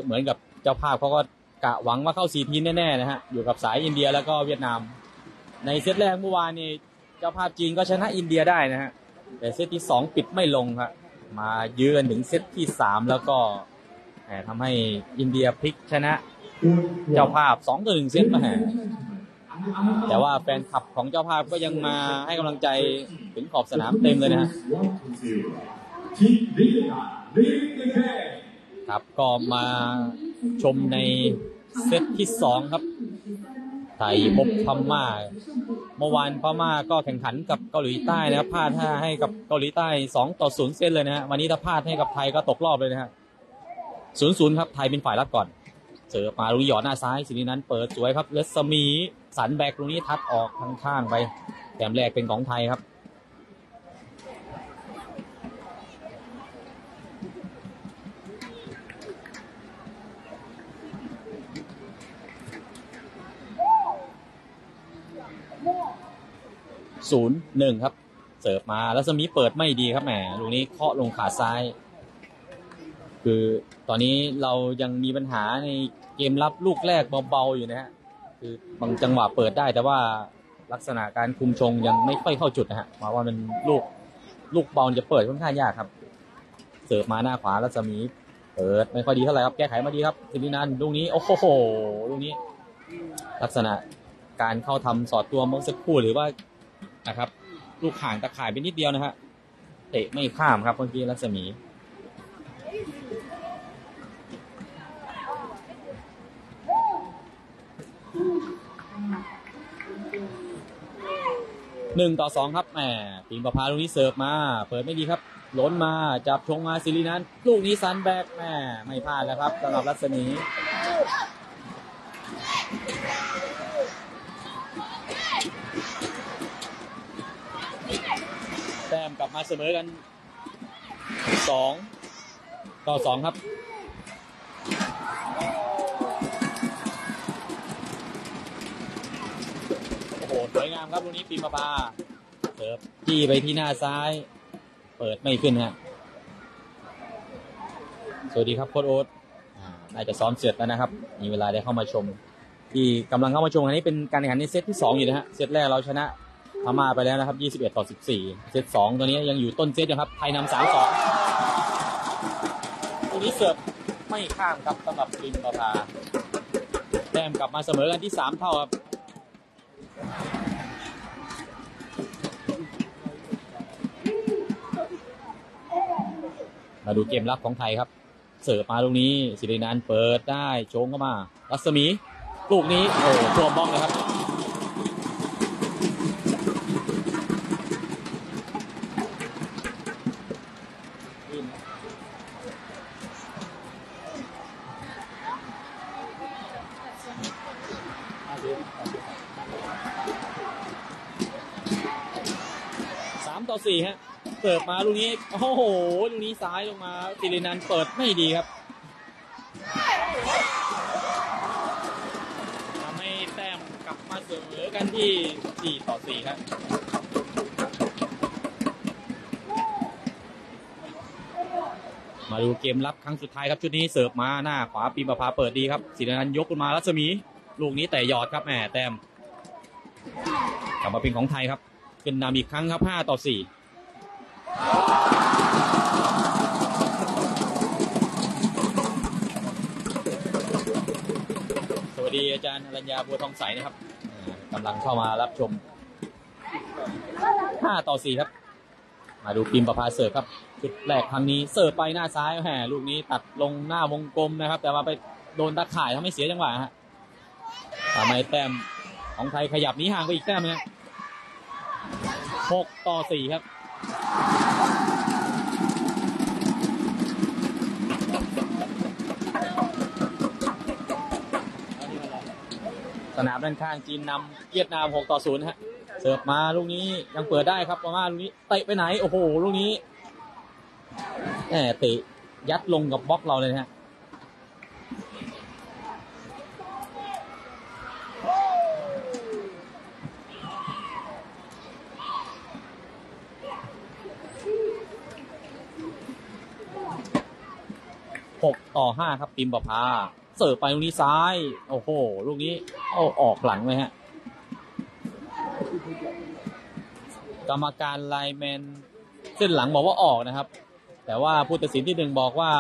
เหมือนกับเจ้าภาพเขาก็กะหวังว่าเข้า4 ทีมแน่ๆนะฮะอยู่กับสายอินเดียแล้วก็เวียดนามในเซตแรกเมื่อวานนี้เจ้าภาพจีนก็ชนะอินเดียได้นะฮะแต่เซตที่2ปิดไม่ลงครับมายืนถึงเซตที่3แล้วก็ทำให้อินเดียพลิกชนะเจ้าภาพ2-1เซตมาแต่ว่าแฟนคลับของเจ้าภาพก็ยังมาให้กำลังใจถึงขอบสนามเต็มเลยนะฮะครับก็มาชมในเซตที่2ครับไทยพบพม่าเมื่อวานพม่าก็แข่งขันกับเกาหลีใต้นะครับพลาดให้กับเกาหลีใต้2-0เซตเลยนะฮะวันนี้ถ้าพลาดให้กับไทยก็ตกรอบเลยนะฮะ0-0ครับไทยเป็นฝ่ายรับก่อนเสิร์ฟมาลูกหยอดหน้าซ้ายสิรินันท์เปิดสวยครับรัศมีสันแบกตรงนี้ทัดออกข้างๆไปแต้มแรกเป็นของไทยครับ0-1ครับเสิร์ฟมารัศมีเปิดไม่ดีครับแหมลูกนี้เคาะลงขาซ้ายคือตอนนี้เรายังมีปัญหาในเกมรับลูกแรกเบาๆอยู่นะฮะคือบางจังหวะเปิดได้แต่ว่าลักษณะการคุมชงยังไม่ค่อยเข้าจุดนะฮะหมายว่ามันลูกเบาจะเปิดค่อนข้างยากครับเสิร์ฟมาหน้าขวารัศมีเปิดไม่ค่อยดีเท่าไหร่ครับแก้ไขมาดีครับสิรินันท์ลูกนี้โอ้โหลูกนี้ลักษณะการเข้าทำสอดตัวเมื่อสักครู่หรือว่านะครับลูกห่างตะข่ายไปนิดเดียวนะฮะเตะไม่ข้ามครับเมื่อกี้รัศมี1-2ครับแหมปิงประภาลูกนี้เสิร์ฟมาเปิดไม่ดีครับล้นมาจับชงมาสิรินันท์ลูกนี้ซันแบกแหมไม่พลาดแล้วครับสำหรับรัศมีแต้มกลับมาเสมอกัน2-2ครับโอ้โหสวยงามครับลูกนี้ปิงประภาเสิร์ฟจี้ไปที่หน้าซ้ายเปิดไม่ขึ้นฮะสวัสดีครับโค้ชโอ๊ตน่าจะซ้อมเสร็จแล้วนะครับมีเวลาได้เข้ามาชมที่กำลังเข้ามาชมอันนี้เป็นการแข่งขันในเซตที่2อยู่นะฮะเซตแรกเราชนะพม่าไปแล้วนะครับ21-14เซต2ตัวนี้ยังอยู่ต้นเซตนะครับไทยนำ 3-2ตัวนี้เสิร์ฟไม่ข้ามครับสำหรับปิงประภาแต้มกลับมาเสมอกันที่3เท่าครับมาดูเกมรับของไทยครับเสิร์ฟมาลูกนี้สิรินันท์เปิดได้โชงเข้ามารัศมีลูกนี้โอ้ตัวบ้องเลยครับ3-4ฮะเสิร์ฟมาลูกนี้โอ้โหลูกนี้ซ้ายลงมาสิรินันท์เปิดไม่ดีครับทำให้แต้มกลับมาเสมอกันที่4-4ครับมาดูเกมรับครั้งสุดท้ายครับชุดนี้เสิร์ฟมาหน้าขวาปิงประภาเปิดดีครับสิรินันท์ยกขึ้นมารัศมีลูกนี้แต่หยอดครับแหมแต้มกลับมาเป็นของไทยครับขึ้นนำอีกครั้งครับ5-4สวัสดีอาจารย์อรัญญาบัวทองใสนะครับกำลังเข้ามารับชม5-4ครับมาดูปิงประภาเสิร์ฟครับจุดแรกครั้งนี้เสิร์ฟไปหน้าซ้ายแหมลูกนี้ตัดลงหน้าวงกลมนะครับแต่ว่าไปโดนตะข่ายทำให้เสียจังหวะฮะทำให้แต้มของไทยขยับหนีห่างไปอีกแต้มนึง6-4ครับสนามด้านข้างจีนนำเวียดนาม6-0ฮะเสิร์ฟมาลูกนี้ยังเปิดได้ครับประมาณลูกนี้เตะไปไหนโอ้โหลูกนี้แหมเตะยัดลงกับบล็อกเราเลยฮะ6-4 7-5ครับปิมประภาเสิร์ฟไปลูกนี้ซ้ายโอ้โหลูกนี้เอาออกหลังเลยฮะกรรมการไลน์แมนเส้นหลังบอกว่าออกนะครับแต่ว่าผู้ตัดสินที่หนึ่งบอกว่า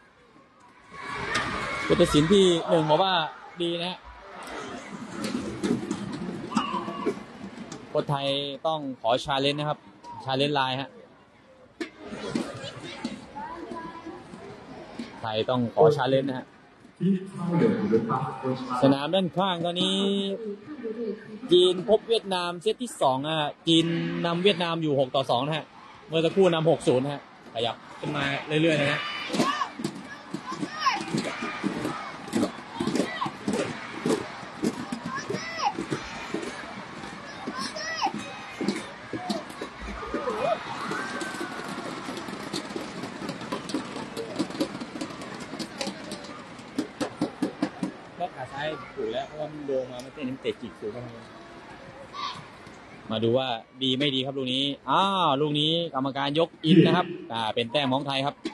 ผู้ตัดสินที่หนึ่งบอกว่าดีนะฮะคนไทยต้องขอชาเลนจ์นะครับชาเลนจ์ไลน์ฮะไทยต้องขอชาเลนจ์นะฮะสนามด้านข้างตอนนี้จีนพบเวียดนามเซตที่2นะฮะจีนนำเวียดนามอยู่6-2นะฮะเมื่อสักครู่นำ6-0นะฮะขยับขึ้นมาเรื่อยๆนะฮะขาซ้ายถูกแล้วเพราะว่ามันโดนมาไม่เตะน้ำเตะจิกถูกไหมมาดูว่าดีไม่ดีครับลูกนี้ลูกนี้กรรมการยกอินนะครับเป็นแต้มของไทยครับ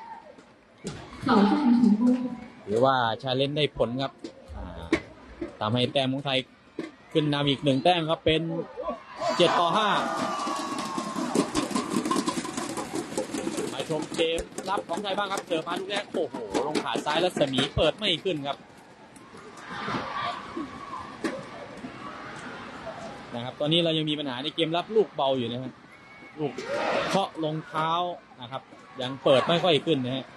หรือว่าชาเลนจ์ได้ผลครับทำให้แต้มของไทยขึ้นนำอีก1แต้มครับเป็น7-5มาชมเกมรับของไทยบ้างครับเสิร์ฟมาลูกแรกโอ้โหลงขาซ้ายแล้วสมีเปิดไม่ขึ้นครับนะครับตอนนี้เรายังมีปัญหาในเกมรับลูกเบาอยู่นะครับลูกเคาะลงเท้านะครับยังเปิดไม่ค่อยขึ้นนะฮะ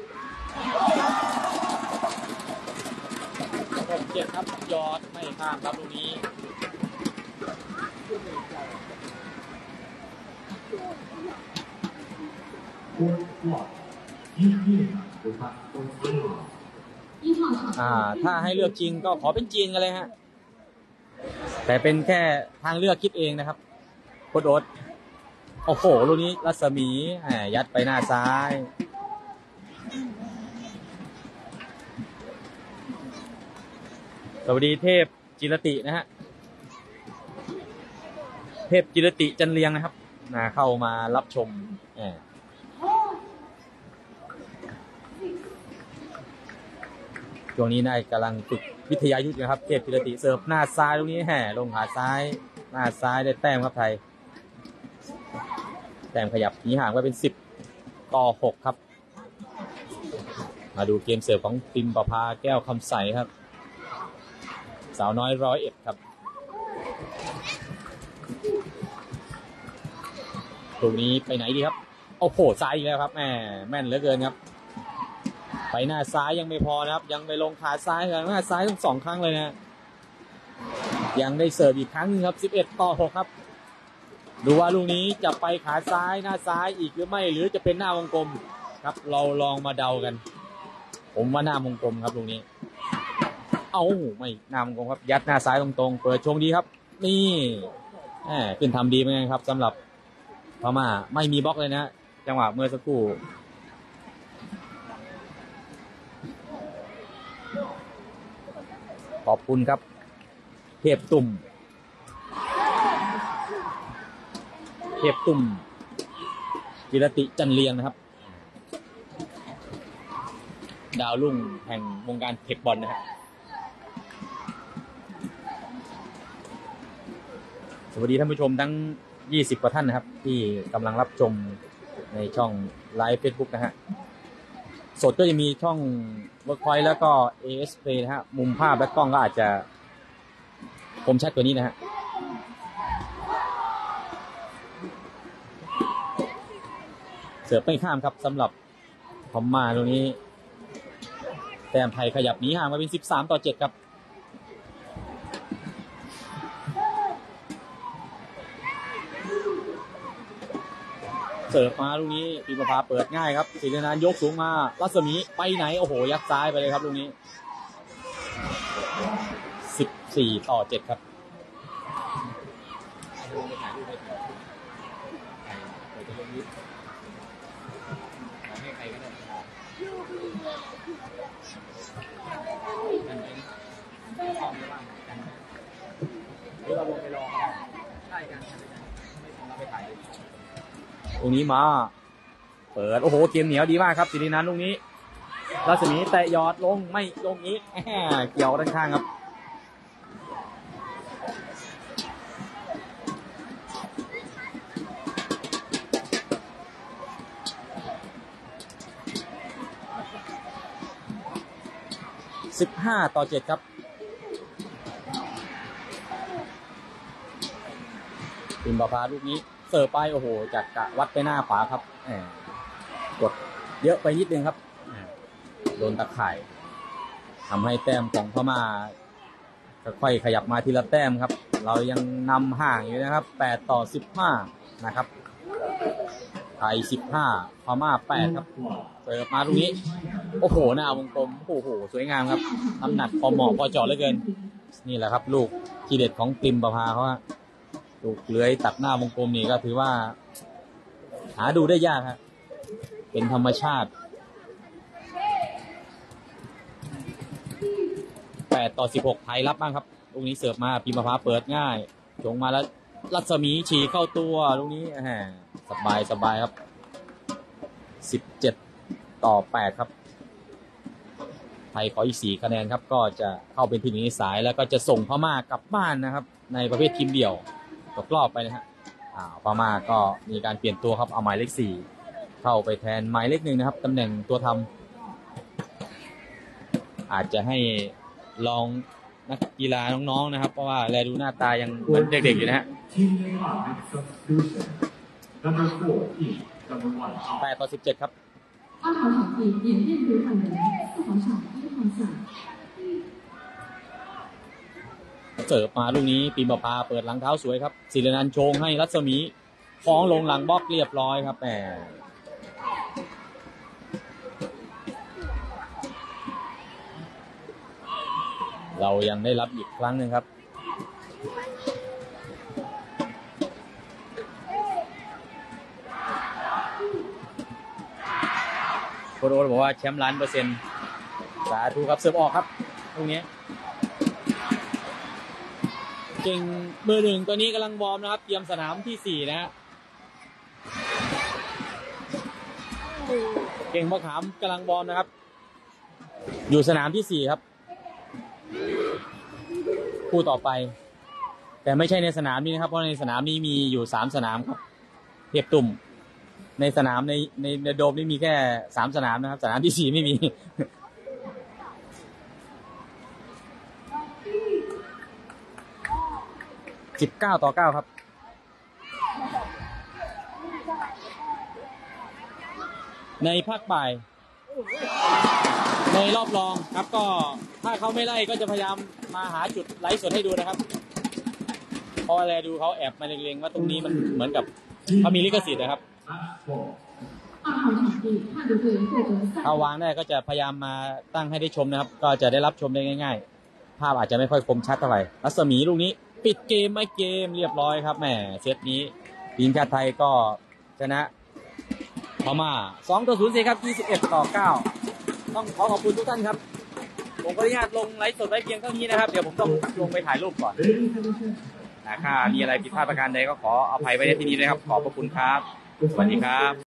เจ็บครับยอดไม่ข้ามครับลูกนี้ถ้าให้เลือกจริงก็ขอเป็นจีนกันเลยฮะแต่เป็นแค่ทางเลือกคิดเองนะครับโคดโอ๊ตโอ้โหลูกนี้รัศมียัดไปหน้าซ้ายสวัสดีเทพจิรตินะฮะเทพจิรติจันเลียงนะครับเข้ามารับชมช่วงนี้นายกำลังฝึกวิทยายุทธนะครับเทพจิรติเสิร์ฟหน้าซ้ายตรงนี้ลงขาซ้ายหน้าซ้ายได้แต้มครับไทยแต้มขยับหนีห่างไปเป็น10-6ครับมาดูเกมเสิร์ฟของปิมประภาแก้วคำใสครับสาวน้อย101ครับตรงนี้ไปไหนดีครับโอ้โหซ้ายอีกแล้วครับแม่นเหลือเกินครับไปหน้าซ้ายยังไม่พอนะครับยังไปลงขาซ้ายหน้าซ้ายทั้ง2ครั้งเลยนะยังได้เสิร์ฟอีกครั้งนึงครับ11-6ครับดูว่าลูกนี้จะไปขาซ้ายหน้าซ้ายอีกหรือไม่หรือจะเป็นหน้าวงกลมครับเราลองมาเดากันผมว่าหน้าวงกลมครับลูกนี้ไม่หน้าวงกลมครับยัดหน้าซ้ายตรงๆเปิดชงดีครับนี่ขึ้นทำดีเหมือนกันครับสำหรับพม่าไม่มีบล็อกเลยนะจังหวะเมื่อสักครู่ขอบคุณครับเทพตุ่มจิรติจันเลียงนะครับดาวรุ่งแห่งวงการเทคบอลนะฮะสวัสดีท่านผู้ชมทั้ง20กว่าท่านนะครับที่กำลังรับชมในช่องไลฟ์ Facebook นะฮะสดก็จะมีช่อง Workpoint แล้วก็ AS Play นะฮะมุมภาพและกล้องก็อาจจะคมชัดกว่านี้นะฮะเสิร์ฟไม่ข้ามครับสำหรับพม่าตรงนี้แต้มไทยขยับหนีห่างมาเป็น13-7ครับเสิร์ฟมาลูกนี้ปิมประภาเปิดง่ายครับศิรินันท์ยกสูงมารัศมีไปไหนโอ้โหยัดซ้ายไปเลยครับลูกนี้14-7ครับเราลงไปรอใช่กันไม่ต้องเราไปถ่ายตรงนี้มาเปิดโอ้โหเกมเหนียวดีมากครับศิรินันท์ลูกนี้รัศมีแตะยอดลงไม่ลงอีกเกี่ยวด้านข้างครับ15-7ครับปิมประภาลูกนี้เสิร์ฟไปโอ้โหจัดกะวัดไปหน้าขวาครับกดเยอะไปนิดนึงครับโดนตะข่ายทำให้แต้มของพม่าค่อยๆขยับมาทีละแต้มครับเรายังนำห่างอยู่นะครับ8-15นะครับไทย15พม่า8ครับเสิร์ฟมาลูกนี้โอ้โหหน้าวงกลมโอ้โหสวยงามครับน้ำหนักพอเหมาะพอเจาะเหลือเกินนี่แหละครับลูกทีเด็ดของปิมประภาเขาลูกเลื้อยตัดหน้าวงกลมนี่ก็ถือว่าหาดูได้ยากครับเป็นธรรมชาติ8-16ไทยรับบ้างครับลูกนี้เสิร์ฟมาปิมประภาเปิดง่ายจงมาแล้วรัศมีฉีเข้าตัวลูกนี้สบายครับ17-8ครับไทยขออีก4คะแนนครับก็จะเข้าเป็นทีมในสายแล้วก็จะส่งพม่ากลับบ้านนะครับในประเภททีมเดี่ยวตกรอบไปนะฮะพม่าก็มีการเปลี่ยนตัวครับเอาหมายเลข4เข้าไปแทนหมายเลข1นะครับตำแหน่งตัวทำอาจจะให้ลองนักกีฬาน้องๆนะครับเพราะว่าแลดูหน้าตายังเหมือนเด็กๆอยู่นะฮะ8-17ครับเสิร์ฟมาลูกนี้ปิมประภาเปิดหลังเท้าสวยครับศิรินันท์โชงให้รัศมีคล้องลงหลังบล็อกเรียบร้อยครับเรายังได้รับอีกครั้งหนึ่งครับโค้ชโอ๊ตบอกว่าแชมป์1,000,000%สาธุครับเสิร์ฟออกครับตรงนี้เก่งเบอร์1ตัวนี้กำลังวอร์มนะครับเตรียมสนามที่4นะฮะเก่งมะขามกำลังวอร์มนะครับอยู่สนามที่4ครับคู่ต่อไปแต่ไม่ใช่ในสนามนี้นะครับเพราะในสนามนี้มีอยู่3สนามครับเทียบตุ่มในสนามในโดมนี่มีแค่3สนามนะครับสนามที่4ไม่มี19-9ครับในภาคบ่ายในรอบรองครับก็ถ้าเขาไม่ไล่ก็จะพยายามมาหาจุดไลฟ์สดให้ดูนะครับเพราะอะไรดูเขาแอบมาเล็งๆว่าตรงนี้มันเหมือนกับเขามีลิขสิทธิ์นะครับเอาวางได้ก็จะพยายามมาตั้งให้ได้ชมนะครับก็จะได้รับชมได้ง่ายๆภาพอาจจะไม่ค่อยคมชัดเท่าไหร่รัศมีลูกนี้ปิดเกมไม่เกมเรียบร้อยครับแหมเซตนี้ทีมชาติไทยก็ชนะพม่า2-0ครับ21-9ต้องขอบคุณทุกท่านครับผมขออนุญาตลงไลฟ์สดไว้เพียงเท่านี้นะครับเดี๋ยวผมต้องลงไปถ่ายรูปก่อนถ้ามีอะไรผิดพลาดประการใดก็ขออภัยไว้ในที่นี้นะครับขอบพระคุณครับสวัสดีครับ